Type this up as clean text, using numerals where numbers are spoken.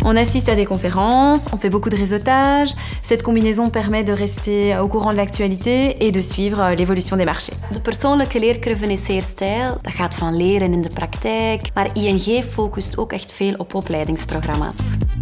On assiste à des conférences, on fait beaucoup de réseautage. Cette combinaison permet de rester au courant de l'actualité et de suivre l'évolution des marchés. De persoonlijke leercurve is zeer steil. Dat gaat van leren in de praktijk. Maar ING focust ook echt veel op opleidingsprogramma's.